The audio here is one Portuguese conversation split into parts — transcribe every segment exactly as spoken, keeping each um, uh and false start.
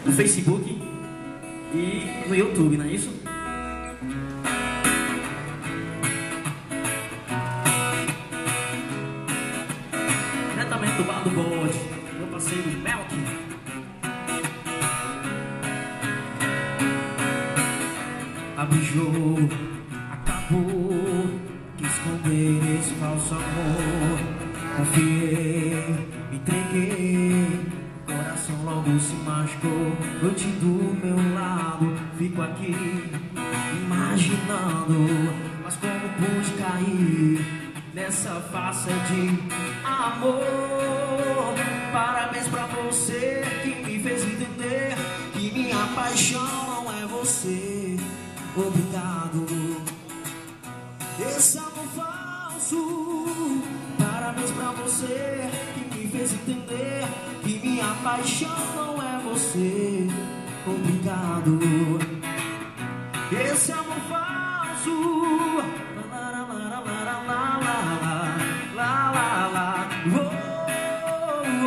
no Facebook e no YouTube, não é isso? Diretamente do Bar do Bode, meu parceiro Melk. Abrijou, acabou, quis esconder esse falso amor. Confiei, me entreguei, coração logo se machucou. Noite do meu lado, fico aqui imaginando, mas como pude cair nessa farsa de amor. Parabéns pra você que me fez entender que minha paixão não é você. Obrigado, esse amor falso. Parabéns pra você que me fez entender que minha paixão não é você. Obrigado, esse amor falso. La la la la la la la la la la. Oh,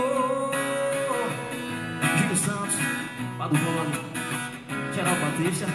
oh. Júlio Santos, Pado Bode, Geral Batista.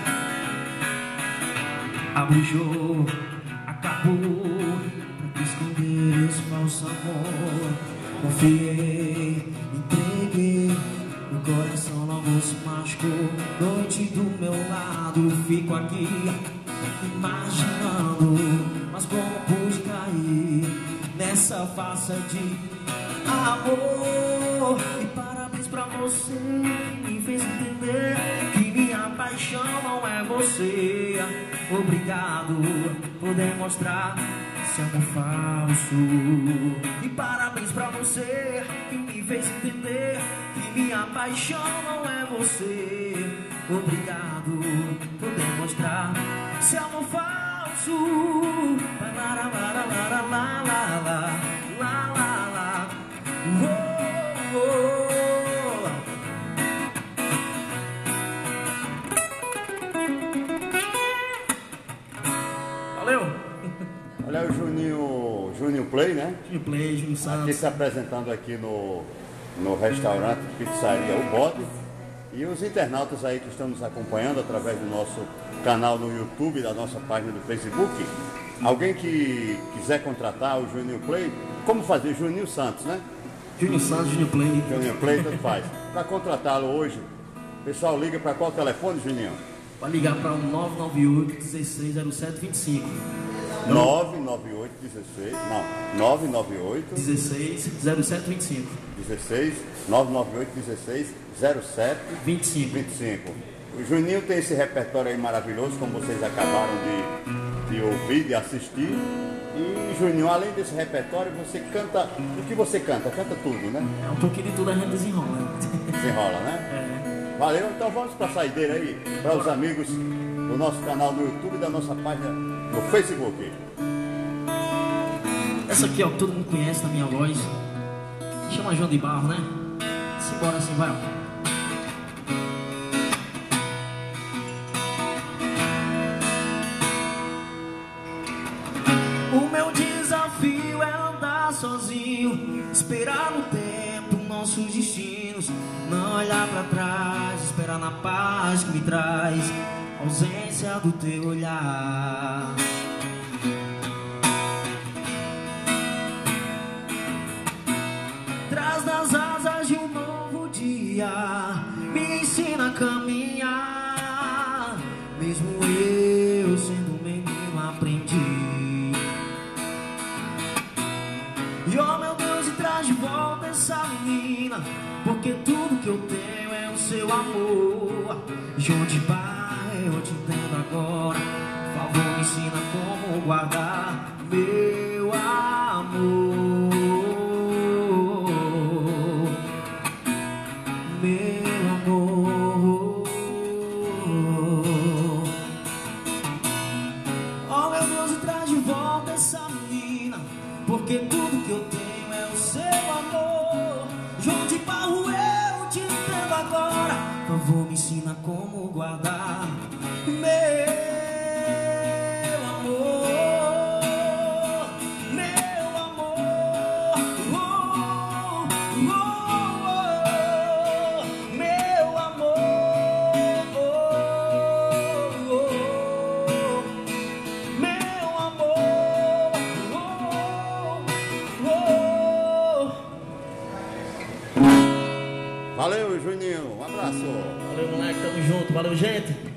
Abujou, acabou, pra esconder esse falso amor. Confiei, entreguei, o coração logo se machucou. Noite do meu lado, fico aqui imaginando, mas como pude cair nessa farsa de amor. E parabéns pra você que me fez entender que minha paixão não é você. Obrigado por demonstrar esse amor falso. E parabéns pra você que me fez entender que minha paixão não é você. Obrigado por demonstrar esse amor falso. La la la la la la la la la la. Oh, oh. Olha o Juninho, Juninho Play, né? Juninho Play, Juninho Santos. Aqui se apresentando aqui no, no restaurante Pizzaria O Bode. E os internautas aí que estão nos acompanhando através do nosso canal no YouTube, da nossa página do Facebook. Alguém que quiser contratar o Juninho Play, como fazer? Juninho Santos, né? Juninho Santos, Juninho Play. Juninho Play, tanto faz. Para contratá-lo hoje, o pessoal liga para qual telefone, Juninho? Pode ligar para o nove nove oito, dezesseis, zero sete, vinte e cinco. nove nove oito, dezesseis, não, nove nove oito, dezesseis, zero sete, vinte e cinco. dezesseis, nove nove oito, dezesseis, zero sete, vinte e cinco. vinte e cinco. O Juninho tem esse repertório aí maravilhoso, como vocês acabaram de, de ouvir, de assistir. E Juninho, além desse repertório, você canta, o que você canta? Canta tudo, né? É um pouquinho de tudo, a gente desenrola. Desenrola, né? É. Valeu, então vamos para a saideira aí, para os amigos do nosso canal no YouTube e da nossa página no Facebook. Essa aqui, ó, que todo mundo conhece na minha voz. Chama João de Barro, né? Simbora assim, vai, ó. O meu desafio é andar sozinho, esperar no tempo nossos destinos, não olhar pra trás, esperar na paz que me traz a ausência do teu olhar. Traz nas asas de um novo dia, me ensina a caminhar. Mesmo eu sendo um menino aprendi. E oh meu Deus, e traz de volta essa menina, porque tudo que eu tenho é o seu amor. João de Barro, eu te entendo agora. Por favor, me ensina como guardar meu amor. Meu amor. Oh meu Deus, e traz de volta essa menina, porque tudo que eu tenho é o seu amor. João de Barro, eu te entendo agora. Por favor, me ensina como guardar meu amor. Meu amor. Oh, oh, oh, meu amor. Valeu, Juninho. Um abraço. Valeu, moleque. Tamo junto. Valeu, gente.